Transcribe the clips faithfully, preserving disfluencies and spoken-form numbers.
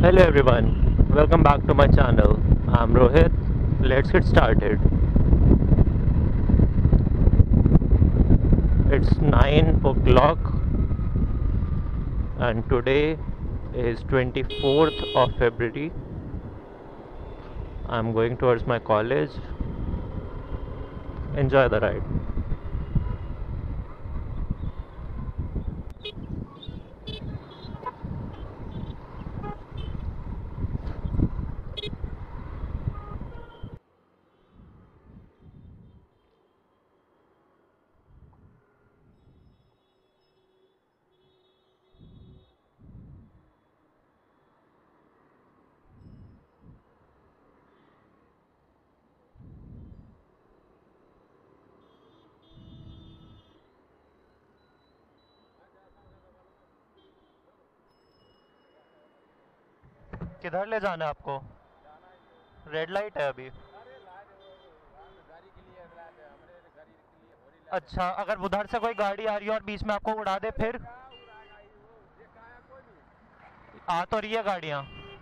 Hello everyone, welcome back to my channel. I'm Rohit. Let's get started. It's nine o'clock and today is twenty-fourth of February. I'm going towards my college. Enjoy the ride. किधर ले जाना है आपको? Red light है अभी। अच्छा, अगर उधर से कोई गाड़ी आ रही है और बीच में आपको उड़ा दे फिर? आ तो रही है गाड़ियाँ।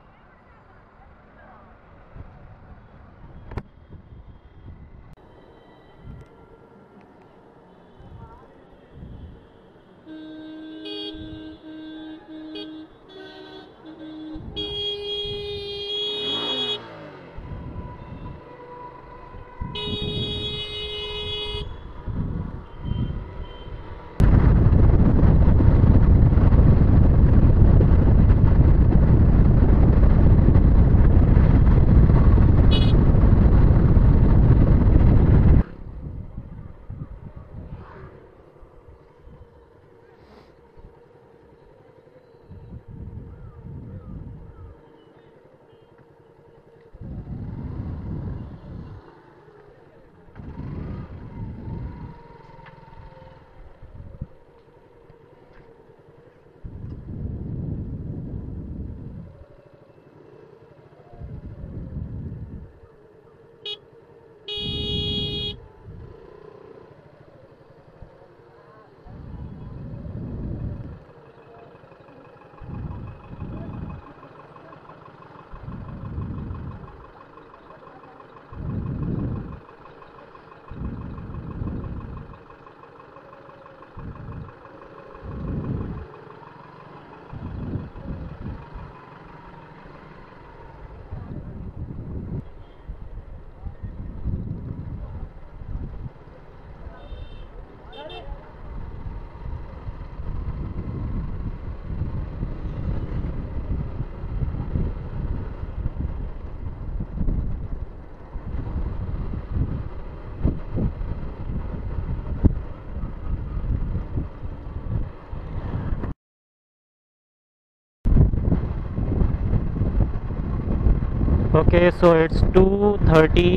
Okay, so it's two thirty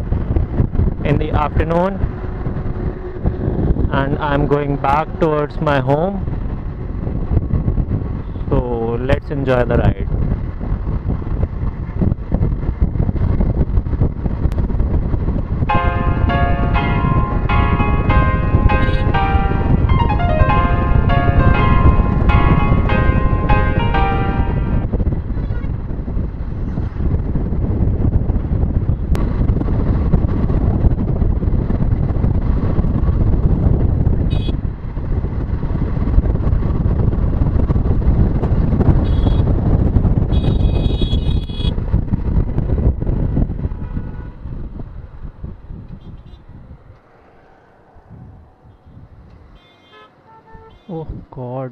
in the afternoon and I'm going back towards my home. So let's enjoy the ride. Oh God.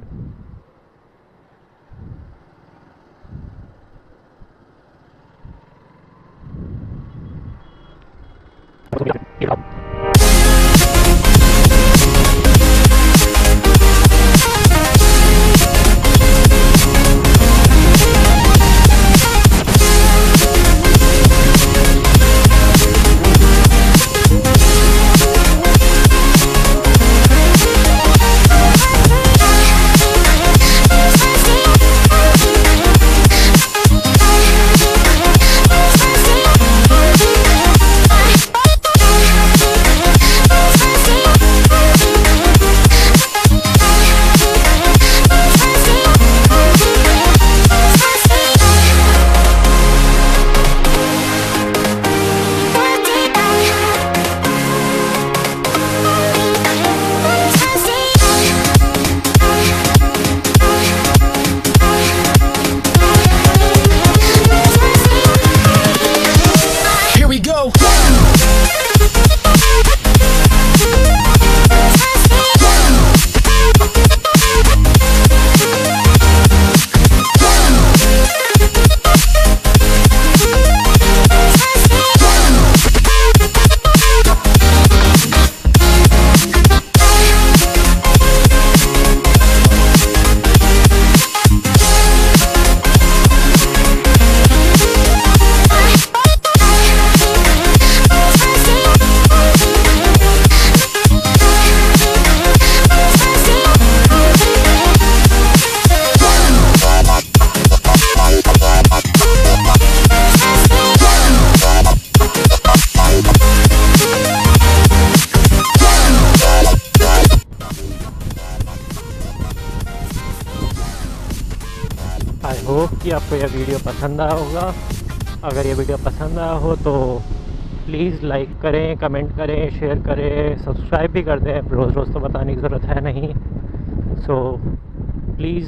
Hope कि आपको यह वीडियो पसंद आया होगा। अगर ये वीडियो पसंद आया हो तो प्लीज़ लाइक करें, कमेंट करें, शेयर करें, सब्सक्राइब भी कर दें। रोज़ रोज़ तो बताने की ज़रूरत है नहीं। सो प्लीज़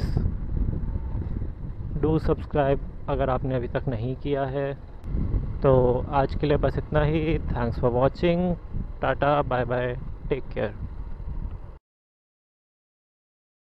डू सब्सक्राइब अगर आपने अभी तक नहीं किया है। तो आज के लिए बस इतना ही। Thanks for watching. Tata, bye bye, take care.